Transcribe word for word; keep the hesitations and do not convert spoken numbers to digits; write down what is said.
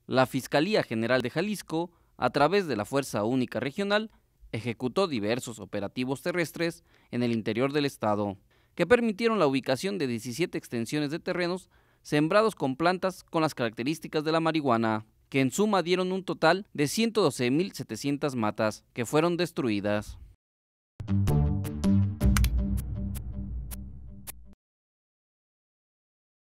La Fiscalía General de Jalisco, a través de la Fuerza Única Regional, ejecutó diversos operativos terrestres en el interior del estado, que permitieron la ubicación de diecisiete extensiones de terrenos sembrados con plantas con las características de la marihuana, que en suma dieron un total de ciento doce mil setecientas matas que fueron destruidas.